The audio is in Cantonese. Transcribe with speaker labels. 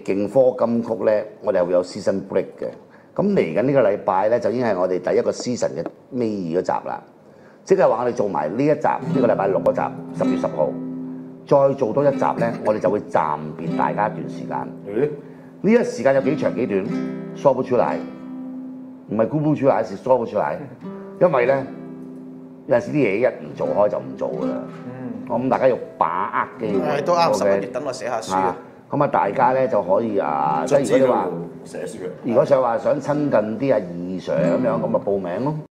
Speaker 1: 勁科金曲咧，我哋係會有 season break 嘅。咁嚟緊呢個禮拜咧，就已經係我哋第一個 season 嘅尾二嗰集啦。即係話我哋做埋呢一集，呢個禮拜六嗰集，10月10號，再做多一集咧，我哋就會暫別大家一段時間。呢一時間有幾長幾短，說不出嚟，唔係估不出嚟，係說不出嚟。因為咧有陣時啲嘢一唔做開就唔做噶啦。我諗大家要把握機會。
Speaker 2: 都啱，11月等我寫下書啊。
Speaker 1: 咁啊，大家咧就可以啊，即係如果你話，如果想親近啲啊異常咁樣，咁啊報名咯。